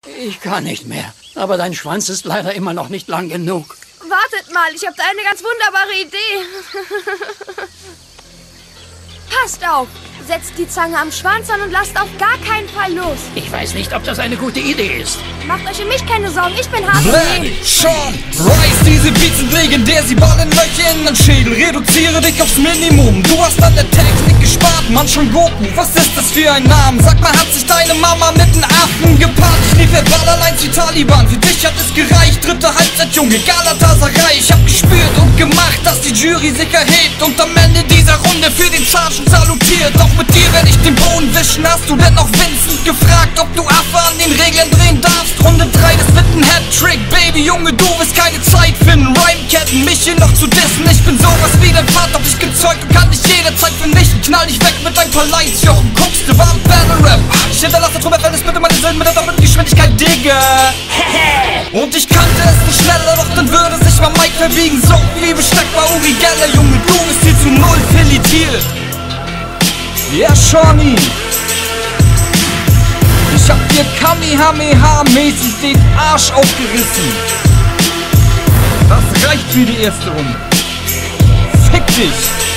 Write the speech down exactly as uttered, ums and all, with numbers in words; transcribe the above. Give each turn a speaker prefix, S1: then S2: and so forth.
S1: Ich kann nicht mehr. Aber dein Schwanz ist leider immer noch nicht lang genug.
S2: Wartet mal, ich habe da eine ganz wunderbare Idee. Passt auf! Setzt die Zange am Schwanz an und lasst auf gar keinen Fall los.
S1: Ich weiß nicht, ob das eine gute Idee ist.
S2: Macht euch um mich keine Sorgen, ich bin hart.
S3: Blend, Sean, Rice, diese Beats sind legendär. Sie ballen Löcher in den Schädel, reduziere dich aufs Minimum. Du hast an der Technik gespart, Mann, schon Goku. Was ist das für ein Name? Sag mal, hat sich deine Mama mit den Affen gepaart? Ich lief allein wie Taliban, für dich hat es gereicht. Dritte Halbzeit, Junge, Galatasaray. Ich hab gespürt und gemacht, dass die Jury sich erhebt und am Ende dieser Runde für den Sergeant salutiert. Doch mit dir werde ich den Boden wischen. Hast du denn noch Vincent gefragt, ob du Affe an den Regeln drehen darfst? Runde drei, das wird ein Hattrick. Baby, Junge, du wirst keine Zeit finden. Rhymeketten, mich hier noch zu dissen. Ich bin sowas wie dein Vater, hab dich gezeugt und kann dich jederzeit vernichten. Knall dich weg mit deinem Verleihsjochen. Guckst du, war ein Battle Rap. Ich hinterlasse Trommelfällis bitte meine Silben mit der doppelten Geschwindigkeit, Digga. Und ich kannte es nicht schneller, doch dann würde sich mein Mic verbiegen. So wie Besteck bei Uri Geller, Junge, du bist hier zu null filetiert. Ja, yeah, Shawnee. Ich hab dir Kamehameha-mäßig den Arsch aufgerissen. Das reicht für die erste Runde. Fick dich.